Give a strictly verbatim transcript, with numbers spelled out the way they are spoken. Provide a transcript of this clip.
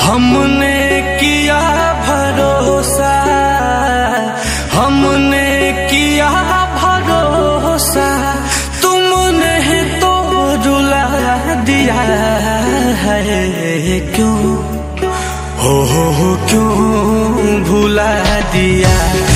हमने किया भरोसा, हमने किया भरोसा, तुमने तो रुला दिया है। क्यों हो, हो, हो क्यों भुला दिया।